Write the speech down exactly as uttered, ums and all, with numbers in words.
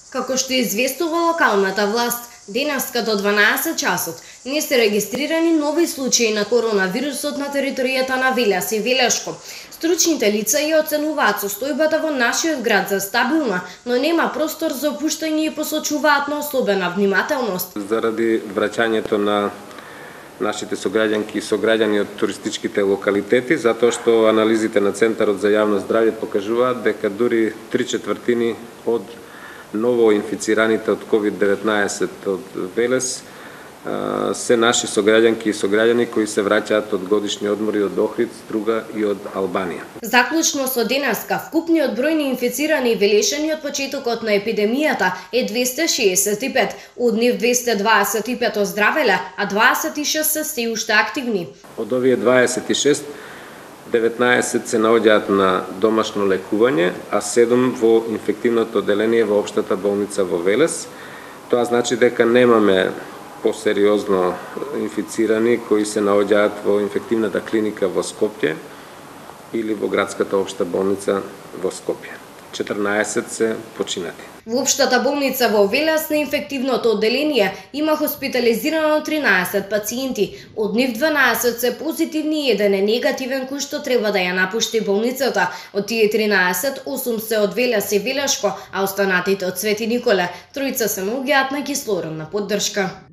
Како што известува локалната власт, денеска до дванаесет часот не се регистрирани нови случаи на коронавирусот на територијата на Велес и Велешко. Стручните лица ја оценуваат состојбата во нашиот град за стабилна, но нема простор за опуштање и посочуваат на особена внимателност. Заради враќањето на нашите сограѓанки и сограѓани од туристичките локалитети, затоа што анализите на Центарот за јавно здравје покажуваат дека дури три четвртини од ново инфицираните од ковид деветнаесет од Велес се наши сограѓанки и сограѓани кои се враќаат од годишни одмори од Охрид, Струга и од Албанија. Заклучно со денеска, вкупниот број на инфицирани и велешани од почетокот на епидемијата е двесте шеесет и пет, од нив двесте дваесет и пет оздравеле, а дваесет и шест се се уште активни. Од овие дваесет и шест, деветнаесет се наоѓаат на домашно лекување, а седум во инфективното оделение во општата болница во Велес. Тоа значи дека немаме посериозно инфицирани кои се наоѓаат во инфективната клиника во Скопје или во градската општа болница во Скопје. четрнаесет се починати. Во општата болница во Велес на инфективното оделение има хоспитализирано тринаесет пациенти, од нив дванаесет се позитивни и еден е негативен кој што треба да ја напушти болницата. Од тие тринаесет, осум се од Велес и Велешко, а останатите од Свети Николе. Тројца се наоѓаат на кислородна поддршка.